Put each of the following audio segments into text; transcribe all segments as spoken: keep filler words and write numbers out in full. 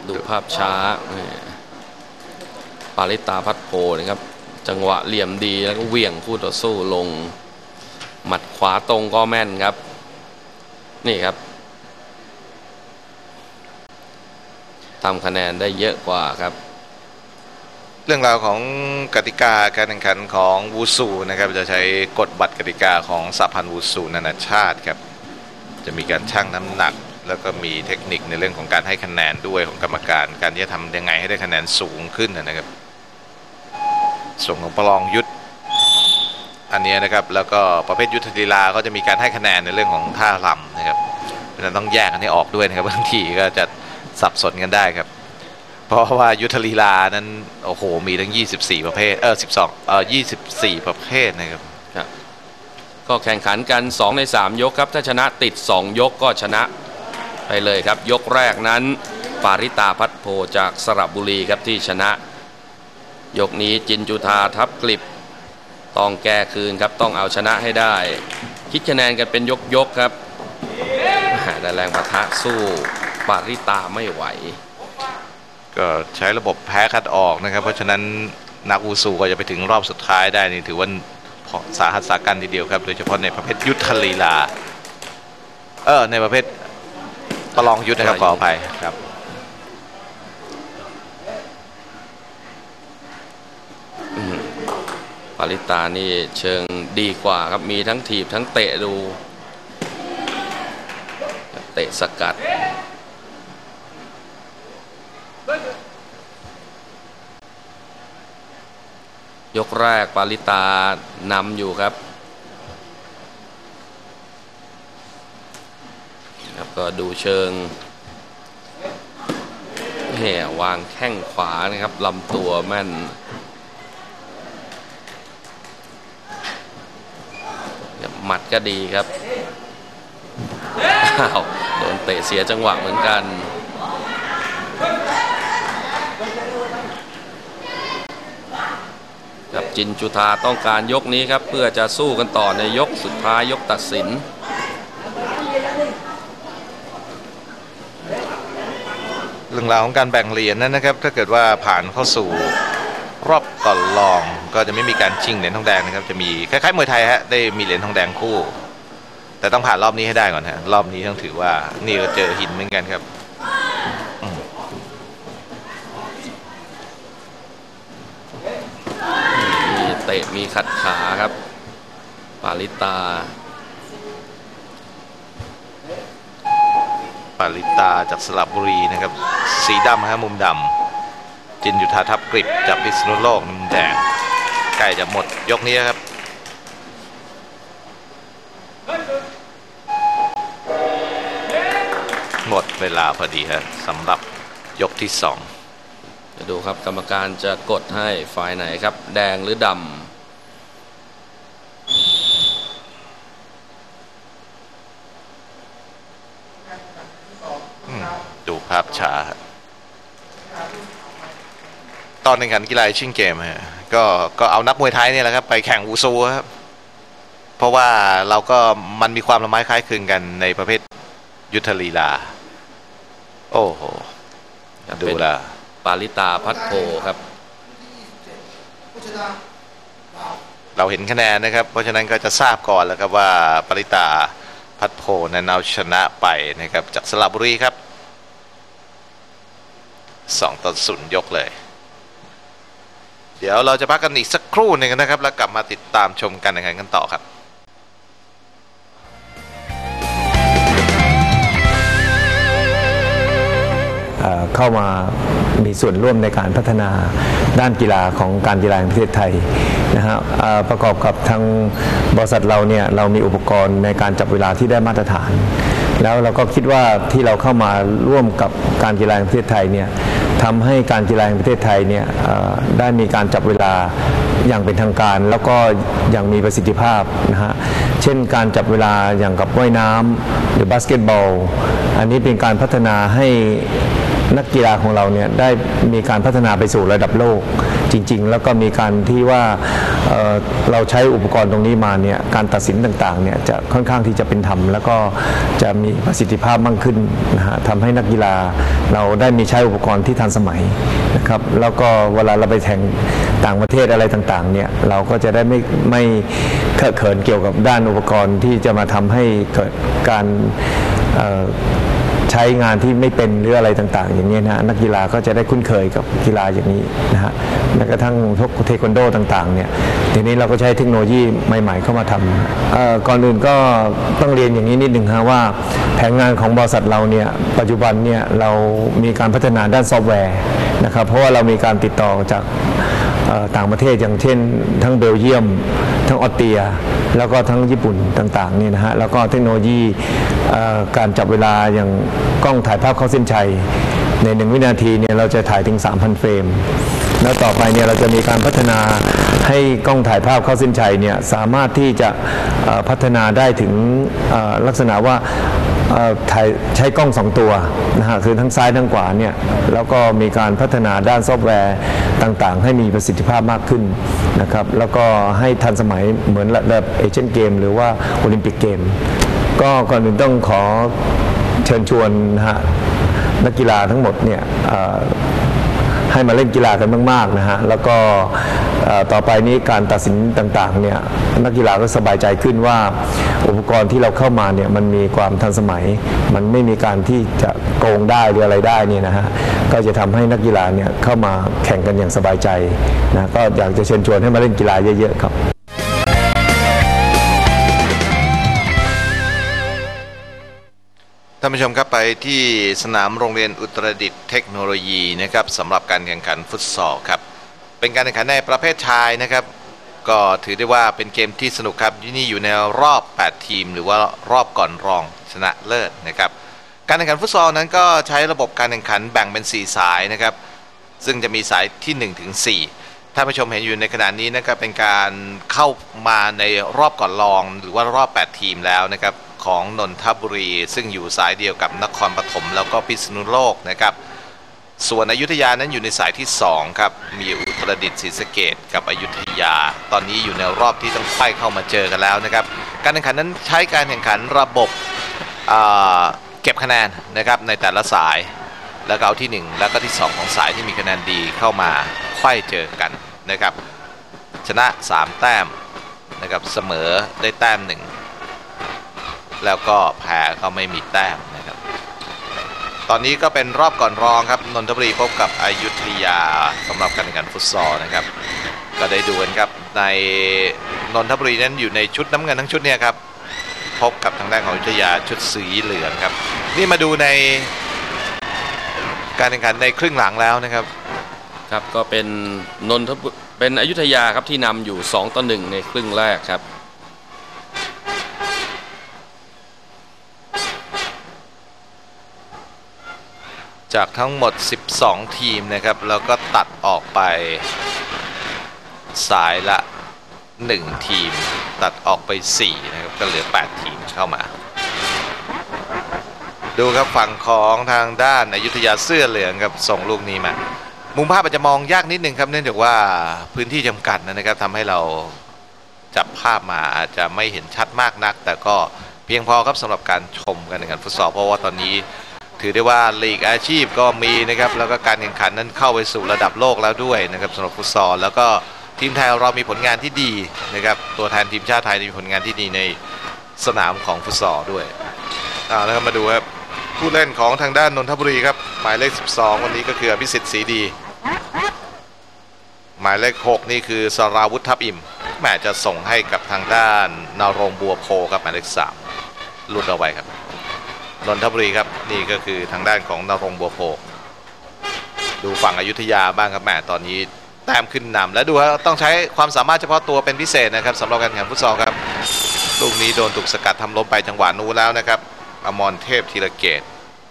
ดูภาพช้าปาริตาพัดโพนะครับจังหวะเหลี่ยมดีแล้วก็เหวี่ยงคู่ต่อสู้ลงหมัดขวาตรงก็แม่นครับนี่ครับทำคะแนนได้เยอะกว่าครับเรื่องราวของกติกาการแข่งขันของวูซูนะครับจะใช้กฎบัตรกติกาของสหพันธ์วูซูนานาชาติครับจะมีการชั่งน้ำหนักแล้วก็มีเทคนิคในเรื่องของการให้คะแนนด้วยของกรรมการการที่จะทำยังไงให้ได้คะแนนสูงขึ้นนะครับส่วนของประลองยุทธอันนี้นะครับแล้วก็ประเภทยุทธลีลาก็จะมีการให้คะแนนในเรื่องของท่ารำนะครับเพราะฉะนั้นต้องแยกกันให้ออกด้วยนะครับบางทีก็จะสับสนกันได้ครับเพราะว่ายุทธลีลานั้นโอ้โหมีทั้งยี่สิบสี่ประเภทเออสิบสองเออยี่สิบสี่ประเภทนะครับก็แข่งขันกันสองในสามยกครับถ้าชนะติดสองยกก็ชนะไปเลยครับยกแรกนั้นปาริตาพัดโพจากสระบุรีครับที่ชนะยกนี้จินจุธาทับกลิบต้องแก้คืนครับต้องเอาชนะให้ได้คิดคะแนนกันเป็นยกยกครับแต่แรงปะทะสู้ปาริตาไม่ไหวก็ใช้ระบบแพ้คัดออกนะครับเพราะฉะนั้นนักวูซูก็จะไปถึงรอบสุดท้ายได้นี่ถือว่าสาหัสสากันทีเดียวครับโดยเฉพาะในประเภทยุทธลีลาเออในประเภทประลองยุทธนะครับขออภัยครับปาริตานี่เชิงดีกว่าครับมีทั้งถีบทั้งเตะดูเตะสกัดยกแรกปาริตานำอยู่ครับครับก็ดูเชิงแห่วางแข้งขวานะครับลำตัวแม่นหมัดก็ดีครับอ้าวโดนเตะเสียจังหวะเหมือนกันครับจินจุธาต้องการยกนี้ครับเพื่อจะสู้กันต่อในยกสุดท้ายยกตัดสินเรื่องราวของการแบ่งเหรียญนั้นนะครับถ้าเกิดว่าผ่านเข้าสู่รอบก่อนรองก็จะไม่มีการชิงเหรียญทองแดงนะครับจะมีคล้ายๆมวยไทยฮะได้มีเหรียญทองแดงคู่แต่ต้องผ่านรอบนี้ให้ได้ก่อนฮะรอบนี้ต้องถือว่านี่ก็เจอหินเหมือนกันครับมีเตะมีขัดขาครับปาริตาปาริตาจากสระบุรีนะครับสีดำฮะมุมดำจินจุธาทับกริบจากพิษณุโลกมุมแดงใกล้จะหมดยกนี้ครับหมดเวลาพอดีครับสำหรับยกที่สองจะดูครับกรรมการจะกดให้ฝ่ายไหนครับแดงหรือดำดูภาพช้าตอนแข่งขันกีฬาชิงเกมฮะก็ก็เอานักมวยไทยเนี่ยแหละครับไปแข่งวูซูครับเพราะว่าเราก็มันมีความละไม้คล้ายคลึงกันในประเภทยุทธลีลาโอ้โหดูละปาริตาพัดโพครับเราเห็นคะแนนนะครับเพราะฉะนั้นก็จะทราบก่อนแล้วครับว่าปาริตาพัดโพนั้นเอาชนะไปนะครับจากสระบุรีครับสองต่อศูนย์ยกเลยเดี๋ยวเราจะพักกันอีกสักครู่หนึ่งนะครับแล้วกลับมาติดตามชมการแข่งขันกันต่อครับเข้ามามีส่วนร่วมในการพัฒนาด้านกีฬาของการกีฬาแห่งประเทศไทยนะฮะประกอบกับทางบริษัทเราเนี่ยเรามีอุปกรณ์ในการจับเวลาที่ได้มาตรฐานแล้วเราก็คิดว่าที่เราเข้ามาร่วมกับการกีฬาแห่งประเทศไทยเนี่ยทำให้การกีฬาแห่งประเทศไทยเนี่ยได้มีการจับเวลาอย่างเป็นทางการแล้วก็อย่างมีประสิทธิภาพนะฮะเช่นการจับเวลาอย่างกับว่ายน้ำหรือบาสเกตบอลอันนี้เป็นการพัฒนาให้นักกีฬาของเราเนี่ยได้มีการพัฒนาไปสู่ระดับโลกจริงๆแล้วก็มีการที่ว่า เอ่อ เราใช้อุปกรณ์ตรงนี้มาเนี่ยการตัดสินต่างๆเนี่ยจะค่อนข้างที่จะเป็นธรรมแล้วก็จะมีประสิทธิภาพมากขึ้นนะฮะทำให้นักกีฬาเราได้มีใช้อุปกรณ์ที่ทันสมัยนะครับแล้วก็เวลาเราไปแข่งต่างประเทศอะไรต่างๆเนี่ยเราก็จะได้ไม่ไม่เคอะเขินเกี่ยวกับด้านอุปกรณ์ที่จะมาทำให้เกิดการใช้งานที่ไม่เป็นหรืออะไรต่างๆอย่างนี้นะนักกีฬาก็จะได้คุ้นเคยกับกีฬาอย่างนี้นะฮะแม้กระทั่งพวกเทควันโดต่างๆเนี่ยทีนี้เราก็ใช้เทคโนโลยีใหม่ๆเข้ามาทำก่อนอื่นก็ต้องเรียนอย่างนี้นิดหนึ่งฮะว่าแผนงานของบริษัทเราเนี่ยปัจจุบันเนี่ยเรามีการพัฒนาด้านซอฟต์แวร์นะครับเพราะว่าเรามีการติดต่อจากต่างประเทศอย่างเช่นทั้งเบลเยียมทั้งออสเตรียแล้วก็ทั้งญี่ปุ่นต่างๆนี่นะฮะแล้วก็เทคโนโลยีการจับเวลาอย่างกล้องถ่ายภาพเข้าเส้นชัยในหนึ่งวินาทีเนี่ยเราจะถ่ายถึง สามพัน เฟรมแล้วต่อไปเนี่ยเราจะมีการพัฒนาให้กล้องถ่ายภาพเข้าเส้นชัยเนี่ยสามารถที่จะพัฒนาได้ถึงลักษณะว่าถ่ายใช้กล้องสองตัวนะฮะคือทั้งซ้ายทั้งขวาเนี่ยแล้วก็มีการพัฒนาด้านซอฟต์แวร์ต่างๆให้มีประสิทธิภาพมากขึ้นนะครับแล้วก็ให้ทันสมัยเหมือนระดับเอเชียนเกมหรือว่าโอลิมปิกเกมก็ก่อนอื่นต้องขอเชิญชวนนะฮะนักกีฬาทั้งหมดเนี่ยให้มาเล่นกีฬากันมากๆนะฮะแล้วก็ต่อไปนี้การตัดสินต่างๆเนี่ยนักกีฬาก็สบายใจขึ้นว่าอุปกรณ์ที่เราเข้ามาเนี่ยมันมีความทันสมัยมันไม่มีการที่จะโกงได้หรืออะไรได้เนี่ยนะฮะก็จะทำให้นักกีฬาเนี่ยเข้ามาแข่งกันอย่างสบายใจนะก็อยากจะเชิญชวนให้มาเล่นกีฬาเยอะๆครับท่านผู้ชมครับไปที่สนามโรงเรียนอุตรดิตถ์เทคโนโลยีนะครับสำหรับการแข่งขันฟุตซอลครับเป็นการแข่งขันในประเภทชายนะครับก็ถือได้ว่าเป็นเกมที่สนุกครับนี่อยู่ในรอบแปดทีมหรือว่ารอบก่อนรองชนะเลิศนะครับการแข่งขันฟุตซอลนั้นก็ใช้ระบบการแข่งขันแบ่งเป็นสี่สายนะครับซึ่งจะมีสายที่หนึ่งถึงสี่ท่านผู้ชมเห็นอยู่ในขณะนี้นะครับเป็นการเข้ามาในรอบก่อนรองหรือว่ารอบแปดทีมแล้วนะครับของนนทบุรีซึ่งอยู่สายเดียวกับนครปฐมแล้วก็พิษณุโลกนะครับส่วนอยุธยานั้นอยู่ในสายที่สองครับมีอุตรดิตถ์ศรีสะเกษกับอยุธยาตอนนี้อยู่ในรอบที่ต้องไฟเข้ามาเจอกันแล้วนะครับการแข่งขันนั้นใช้การแข่งขันระบบเก็บคะแนนนะครับในแต่ละสายแล้วก็เอาที่หนึ่งแล้วก็ที่สองของสายที่มีคะแนนดีเข้ามาไฟเจอกันนะครับชนะสามแต้มนะครับเสมอได้แต้มหนึ่งแล้วก็แพ้ก็ไม่มีแต้มนะครับตอนนี้ก็เป็นรอบก่อนรองครับนนทบุรีพบกับอยุธยาสำหรับการแข่งขันฟุตซอลนะครับก็ได้ดูกันครับในนนทบุรีนั้นอยู่ในชุดน้ำเงินทั้งชุดเนี่ยครับพบกับทางด้านของอยุธยาชุดสีเหลืองครับนี่มาดูในการแข่งขันในครึ่งหลังแล้วนะครับครับก็เป็นนนทบุรีเป็นอยุธยาครับที่นำอยู่สองต่อหนึ่งในครึ่งแรกครับจากทั้งหมดสิบสองทีมนะครับแล้วก็ตัดออกไปสายละหนึ่งทีมตัดออกไปสี่นะครับก็เหลือแปดทีมเข้ามาดูครับฝั่งของทางด้านอยุธยาเสื้อเหลืองครับส่งลูกนี้มามุมภาพอาจจะมองยากนิดนึงครับเนื่องจากว่าพื้นที่จำกัดนะครับทำให้เราจับภาพมาอาจจะไม่เห็นชัดมากนักแต่ก็เพียงพอครับสำหรับการชมกันในการฟุตซอลเพราะว่าตอนนี้ถือได้ว่าลีกอาชีพก็มีนะครับแล้วก็การแข่งขันนั้นเข้าไปสู่ระดับโลกแล้วด้วยนะครับสำหรับฟุตซอลแล้วก็ทีมไทยเรามีผลงานที่ดีนะครับตัวแทนทีมชาติไทยมีผลงานที่ดีในสนามของฟุตซอลด้วยเอาแล้วมาดูครับผู้เล่นของทางด้านนนทบุรีครับหมายเลขสิบสองวันนี้ก็คืออภิสิทธิ์ศรีดีหมายเลขหกนี่คือสราวุธทับอิ่มแม่จะส่งให้กับทางด้านนรงค์บัวโพครับหมายเลขสามหลุดเอาไว้ครับนนทบุรีครับนี่ก็คือทางด้านของนรงค์บัวโพดูฝั่งอยุธยาบ้างครับแม่ตอนนี้แต้มขึ้นนำและดูว่าต้องใช้ความสามารถเฉพาะตัวเป็นพิเศษนะครับสำหรับการแข่งขันฟุตซอลครับลูกนี้โดนถูกสกัดทำล้มไปจังหวะนู้นแล้วนะครับอมรเทพธีรเกต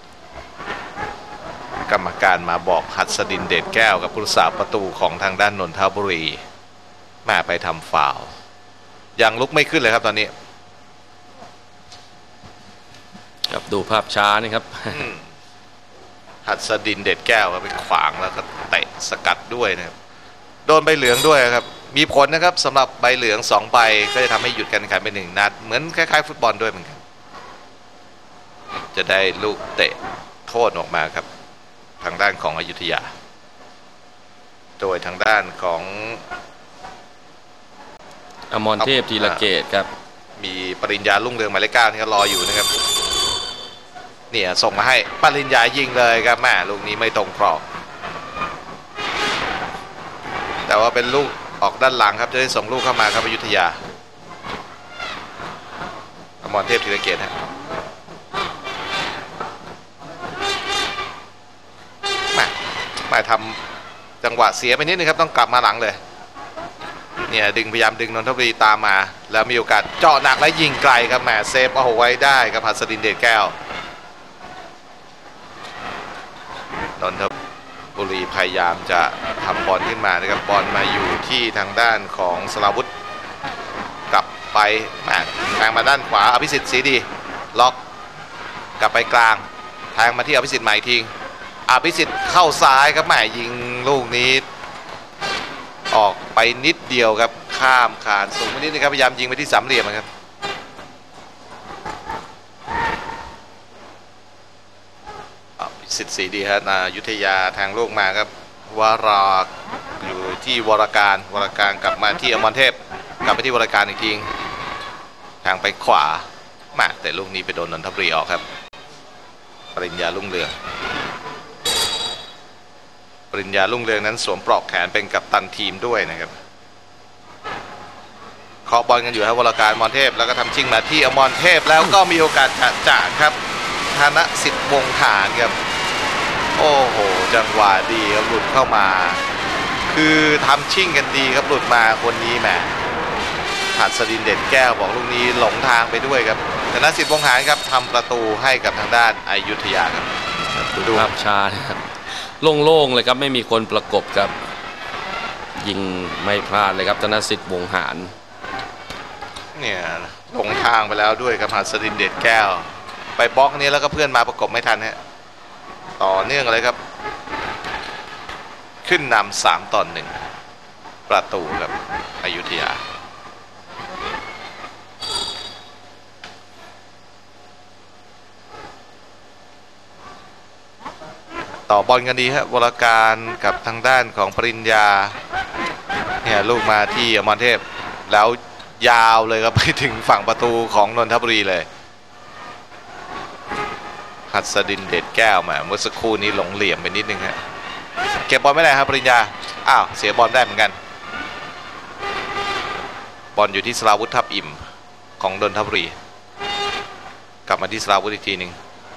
กรรมการมาบอกหัสดินเดชแก้วกับผู้รักษาประตูของทางด้านนนทบุรีแม่ไปทำฟาวล์ยังลุกไม่ขึ้นเลยครับตอนนี้ครับดูภาพช้านี่ครับหัสดินเด็ดแก้วไปขวางแล้วก็เตะสกัดด้วยนะครับโดนใบเหลืองด้วยครับมีผลนะครับสำหรับใบเหลืองสองใบก็จะทำให้หยุดการแข่งขันไปหนึ่งนัดเหมือนคล้ายๆฟุตบอลด้วยเหมือนกันจะได้ลูกเตะโทษออกมาครับทางด้านของอยุธยาโดยทางด้านของอมรเทพธีรเกตครับมีปริญญาลุ่งเรืองหมายเลขเก้าที่เขารออยู่นะครับเนี่ยส่งมาให้ปริญญายิงเลยครับแม่ลูกนี้ไม่ตรงกรอบแต่ว่าเป็นลูกออกด้านหลังครับจะได้ส่งลูกเข้ามาครับอยุธยาอมรเทพธีรเกตฮะแม่ไม่ทำจังหวะเสียไปนิดนึงครับต้องกลับมาหลังเลยเนี่ยดึงพยายามดึงนนทบุรีตามมาแล้วมีโอกาสเจาะหนักและยิงไกลครับแหมเซฟเอาไว้ได้ครับหัสดินเดชแก้วนนทบุรีพยายามจะทำบอลขึ้นมานะครับบอลมาอยู่ที่ทางด้านของสราวุธกลับไปแหมแทงมาด้านขวาอภิสิทธิ์สีดีล็อกกลับไปกลางแทงมาที่อภิสิทธิ์ใหม่ทิ้งอภิสิทธิ์เข้าซ้ายครับแหมยิงลูกนี้ออกไปนิดเดียวครับข้ามคานสูงไปนิดนึงครับพยายามยิงไปที่สามเหลี่ยมครับสิทธิ์สีดีครับนายุทธยาแทงลูกมาครับวราอยู่ที่วรการวรการกลับมาที่อมรเทพกลับไปที่วรการอีกทีแทงไปขวามาแต่ลูกนี้ไปโดนนนทบุรีออกครับปริญญาลุ่งเรืองปริญญาลุ่งเรืองนั้นสวมปลอกแขนเป็นกัปตันทีมด้วยนะครับเคาะบอลกันอยู่ครับวรการอมรเทพแล้วก็ทำชิงมาที่อมรเทพแล้วก็มีโอกาสจะจะครับธนสิทธิ์วงฐานครับโอ้โหจังหวะดีครับหลุดเข้ามาคือทำชิ่งกันดีครับหลุดมาคนนี้แหมหัสดินเด่นแก้วบอกลูกนี้หลงทางไปด้วยครับธนสิทธิ์วงฐานครับทำประตูให้กับทางด้านอยุธยาครับดูภาพช้านะครับโล่งๆเลยครับไม่มีคนประกบครับยิงไม่พลาดเลยครับธนสิทธิ์วงหารเนี่ยหลงทางไปแล้วด้วยครับหัสดินเด่นแก้วไปบล็อกนี้แล้วก็เพื่อนมาประกบไม่ทันฮะต่อเนื่องเลยครับขึ้นนำสามต่อหนึ่งประตูครับอยุธยาต่อบอลกันดีครับวรการกับทางด้านของปริญญาเนี่ยลูกมาที่อมรเทพแล้วยาวเลยครับไปถึงฝั่งประตูของนนทบุรีเลยหัสดินเด็ดแก้วมาเมื่อสักครู่นี้หลงเหลี่ยมไปนิดนึงฮะเก็บบอลไม่ได้ครับปริญญาอ้าวเสียบอลได้เหมือนกันบอลอยู่ที่สราวุธทับอิ่มของนนทบุรีกลับมาที่สราวุธอีกทีหนึ่ง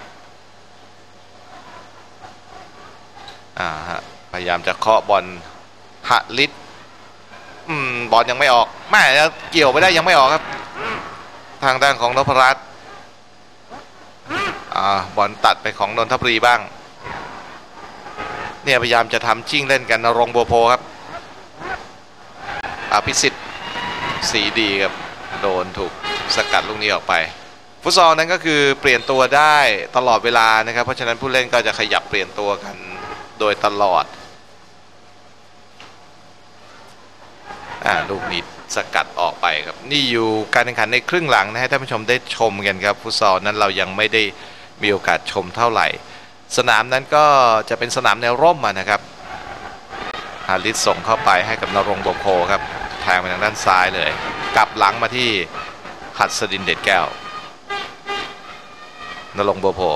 อ่าฮะพยายามจะเคาะบอลหลิตอืมบอลยังไม่ออกแม่เกี่ยวไม่ได้ยังไม่ออกครับทางด้านของนพรัตน์อ่าบอลตัดไปของนนทบุรีบ้างเนี่ยพยายามจะทำชิ่งเล่นกันนรงค์บัวโพครับอภิสิทธิ์สีดีครับโดนถูกสกัดลูกนี้ออกไปฟุตซอลนั้นก็คือเปลี่ยนตัวได้ตลอดเวลานะครับเพราะฉะนั้นผู้เล่นก็จะขยับเปลี่ยนตัวกันโดยตลอดอ่าลูกนี้สกัดออกไปครับนี่อยู่การแข่งขันในครึ่งหลังนะให้ท่านผู้ชมได้ชมกันครับฟุตซอลนั้นเรายังไม่ได้มีโอกาสชมเท่าไหร่สนามนั้นก็จะเป็นสนามแนวร่มนะครับฮาริสส่งเข้าไปให้กับนรงค์บัวโพครับแทงไปทางด้านซ้ายเลยกลับหลังมาที่หัสดินเด็ดแก้วนรงค์บัวโพ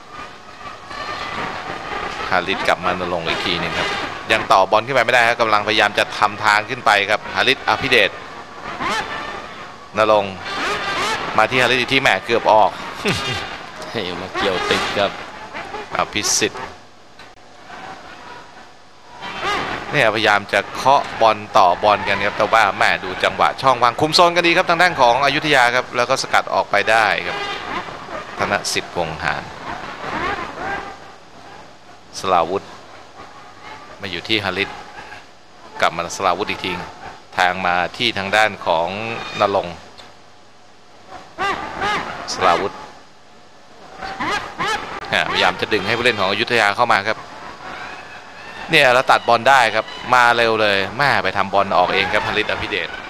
ฮาริสกลับมานรงค์อีกทีนึงครับยังต่อบอลขึ้นไปไม่ได้ครับกำลังพยายามจะทำทางขึ้นไปครับฮาริสอภิเดชนรงค์มาที่ฮาริสที่แหม่เกือบออกให้มาเกี่ยวติดครับอภิสิทธิ์เนี่ยพยายามจะเคาะบอลต่อบอลกันครับแต่ว่าแม่ดูจังหวะช่องวางคุมโซนกันดีครับทางด้านของอยุธยาครับแล้วก็สกัดออกไปได้ครับธนสิทธิ์วงหารสราวุธมาอยู่ที่ฮาริสกลับมาสราวุธอีกทีทางมาที่ทางด้านของนรงค์สราวุธพยายามจะดึงให้ผู้เล่นของอยุธยาเข้ามาครับเนี่ยแล้วตัดบอลได้ครับมาเร็วเลยแม่ไปทำบอลออกเองครับพลิตอภิเดช